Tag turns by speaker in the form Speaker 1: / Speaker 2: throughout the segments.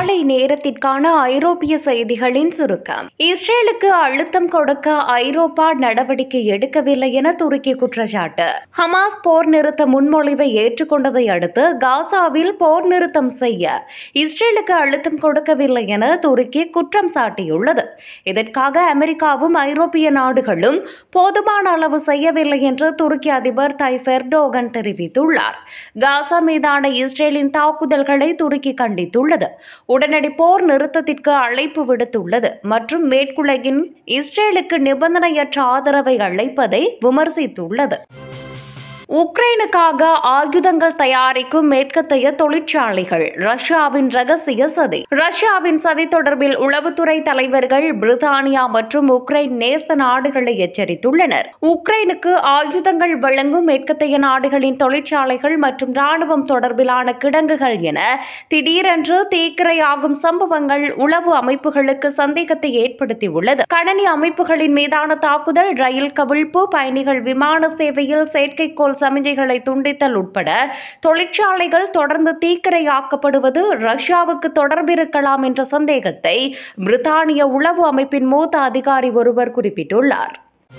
Speaker 1: காலை நேரத்திற்கான ஐரோப்பிய செய்திகளின் சுருக்கம். இஸ்ரேலுக்கு அழுத்தம் கொடுக்க ஐரோப்பா நடவடிக்கை எடுக்கவில்லை என துருக்கி குற்றச்சாட்டு. ஹமாஸ் போர் நிறுத்த முன்மொழிவை ஏற்றுக்கொண்டதை அடுத்து காசாவில் போர் நிறுத்தம் செய்ய இஸ்ரேலுக்கு அழுத்தம் கொடுக்கவில்லை என துருக்கி குற்றம் சாட்டியுள்ளது. இதற்காக அமெரிக்காவும் ஐரோப்பிய நாடுகளும் போதுமான அளவு செய்யவில்லை என்று துருக்கி அதிபர் தைப் எர்டோகன் தெரிவித்துள்ளார். காசா மீதான இஸ்ரேலின் தாக்குதல்களை துருக்கி கண்டித்துள்ளது. உடனடி போர் நிறுத்தத்திற்கு அழைப்பு விடுத்துள்ளது மற்றும் மேற்குலகின் இஸ்ரேலுக்கு நிபந்தனையற்ற ஆதரவை அளிப்பதை விமர்சித்துள்ளது. உக்ரைனுக்காக ஆயுதங்கள் தயாரிக்கும் மேற்கத்தைய தொழிற்சாலைகள் ரஷ்யாவின் ரகசிய சதி. ரஷ்யாவின் சதி தொடர்பில் உளவுத்துறை தலைவர்கள் பிரித்தானியா மற்றும் உக்ரைன் நேச நாடுகளை எச்சரித்துள்ளனர். உக்ரைனுக்கு ஆயுதங்கள் வழங்கும் மேற்கத்தைய நாடுகளின் தொழிற்சாலைகள் மற்றும் ராணுவம் தொடர்பிலான கிடங்குகள் என திடீரென்று தீக்கிரையாகும் சம்பவங்கள் உளவு அமைப்புகளுக்கு சந்தேகத்தை ஏற்படுத்தியுள்ளது. கணனி அமைப்புகளின் மீதான தாக்குதல், ரயில் கவிழ்ப்பு, பயணிகள் விமான சேவையில் செயற்கைக்கோள் சமிஞ்சைகளை துண்டித்தல் உட்பட தொழிற்சாலைகள் தொடர்ந்து தீக்கிரையாக்கப்படுவது ரஷ்யாவுக்கு தொடர்பிருக்கலாம் என்ற சந்தேகத்தை பிரித்தானிய உளவு அமைப்பின் மூத்த அதிகாரி ஒருவர் குறிப்பிட்டுள்ளார்.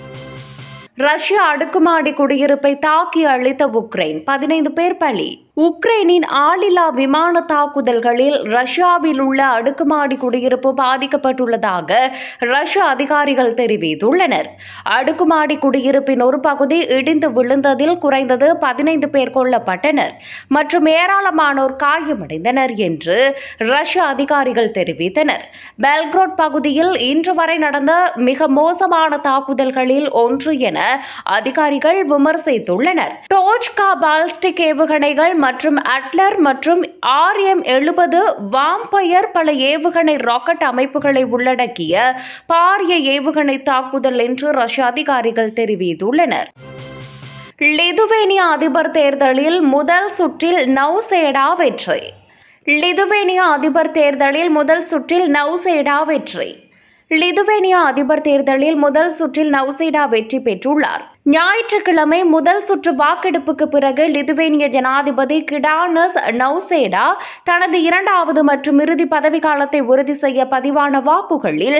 Speaker 1: ரஷ்ய அடுக்குமாடி குடியிருப்பை தாக்கி அழித்த உக்ரைன், 15 பேர் பலி. உக்ரைனின் ஆளில்லா விமான தாக்குதல்களில் ரஷ்யாவில் உள்ள அடுக்குமாடி குடியிருப்பு பாதிக்கப்பட்டுள்ளதாக ரஷ்ய அதிகாரிகள் தெரிவித்துள்ளனர். அடுக்குமாடி குடியிருப்பின் ஒரு பகுதி இடிந்து விழுந்ததில் குறைந்தது 15 பேர் கொல்லப்பட்டனர் மற்றும் ஏராளமானோர் காயமடைந்தனர் என்று ரஷ்ய அதிகாரிகள் தெரிவித்தனர். பெல்கிராட் பகுதியில் இன்று வரை நடந்த மிக மோசமான தாக்குதல்களில் ஒன்று என அதிகாரிகள் விமர்சித்துள்ளனர். டோச்கா பாலிஸ்டிக் ஏவுகணைகள் மற்றும் அட்லர் மற்றும் RM-70 வாம்பயர் பல ஏவுகணை ராக்கெட் அமைப்புகளை உள்ளடக்கிய பாரிய ஏவுகணை தாக்குதல் என்று ரஷ்ய அதிகாரிகள் தெரிவித்துள்ளனர். லிதுவேனியா அதிபர் தேர்தலில் முதல் சுற்றில் நௌசேடா வெற்றி. லிதுவேனியா அதிபர் தேர்தலில் முதல் சுற்றில் நௌசேடா வெற்றி. லிதுவேனியா அதிபர் தேர்தலில் முதல் சுற்றில் நௌசேடா வெற்றி பெற்றுள்ளார். ஞாயிற்றுக்கிழமை முதல் சுற்று வாக்கெடுப்புக்கு பிறகு லிதுவேனிய ஜனாதிபதி கிடானஸ் நௌசேடா தனது இரண்டாவது மற்றும் இறுதி பதவிக்காலத்தை உறுதி செய்ய பதிவான வாக்குகளில்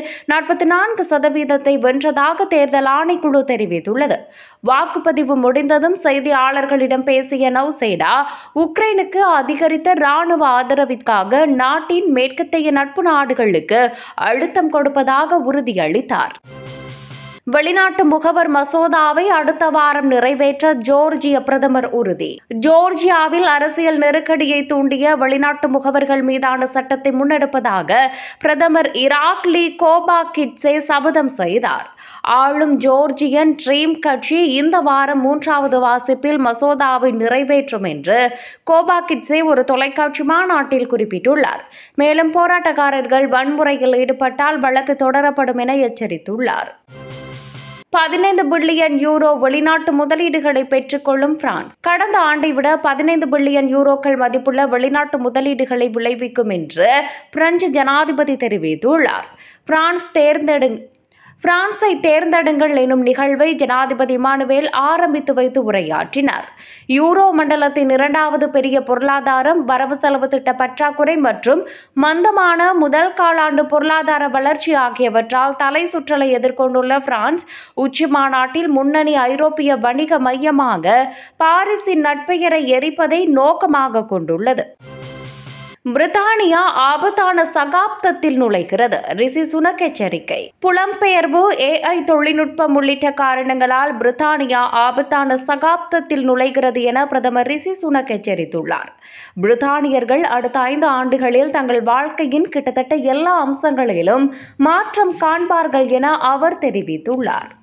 Speaker 1: 44% வென்றதாக தேர்தல் ஆணைக்குழு தெரிவித்துள்ளது. வாக்குப்பதிவு முடிந்ததும் செய்தியாளர்களிடம் பேசிய நௌசேடா, உக்ரைனுக்கு அதிகரித்த ராணுவ ஆதரவிற்காக நாட்டின் மேற்கத்தைய நட்பு நாடுகளுக்கு அழுத்தம் கொடுப்பதாக உறுதியளித்தார். வெளிநாட்டு முகவர் மசோதாவை அடுத்த வாரம் நிறைவேற்ற ஜோர்ஜிய பிரதமர் உறுதி. ஜோர்ஜியாவில் அரசியல் நெருக்கடியை தூண்டிய வெளிநாட்டு முகவர்கள் மீதான சட்டத்தை முன்னெடுப்பதாக பிரதமர் இராக்லி கோபாகிட்சே சபதம் செய்தார். ஆளும் ஜோர்ஜியன் ட்ரீம் கட்சி இந்த வாரம் 3வது வாசிப்பில் மசோதாவை நிறைவேற்றும் என்று கோபாகிட்சே ஒரு தொலைக்காட்சி மாநாட்டில் குறிப்பிட்டுள்ளார். மேலும் போராட்டக்காரர்கள் வன்முறையில் ஈடுபட்டால் வழக்கு தொடரப்படும் என எச்சரித்துள்ளார். 15 பில்லியன் யூரோ வெளிநாட்டு முதலீடுகளை பெற்றுக்கொள்ளும் பிரான்ஸ். கடந்த ஆண்டை விட 15 பில்லியன் யூரோக்கள் மதிப்புள்ள வெளிநாட்டு முதலீடுகளை விளைவிக்கும் என்று பிரெஞ்சு ஜனாதிபதி தெரிவித்துள்ளார். பிரான்ஸை தேர்ந்தெடுங்கள் எனும் நிகழ்வை ஜனாதிபதி இமானுவேல் ஆரம்பித்து வைத்து உரையாற்றினார். யூரோ மண்டலத்தின் 2வது பெரிய பொருளாதாரம், வரவு செலவு திட்ட பற்றாக்குறை மற்றும் மந்தமான முதல் காலாண்டு பொருளாதார வளர்ச்சி ஆகியவற்றால் தலை சுற்றலை எதிர்கொண்டுள்ள பிரான்ஸ் உச்சி மாநாட்டில் முன்னணி ஐரோப்பிய வணிக மையமாக பாரிஸின் நட்பெயரை எரிப்பதை நோக்கமாக கொண்டுள்ளது. பிரித்தானியா ஆபத்தான சகாப்தத்தில் நுழைகிறது, ரிஷி சுனக் எச்சரிக்கை. புலம்பெயர்வு, AI தொழில்நுட்பம் உள்ளிட்ட காரணங்களால் பிரித்தானியா ஆபத்தான சகாப்தத்தில் நுழைகிறது என பிரதமர் ரிஷி சுனக் எச்சரித்துள்ளார். பிரித்தானியர்கள் அடுத்த 5 ஆண்டுகளில் தங்கள் வாழ்க்கையின் கிட்டத்தட்ட எல்லா அம்சங்களிலும் மாற்றம் காண்பார்கள் என அவர் தெரிவித்துள்ளார்.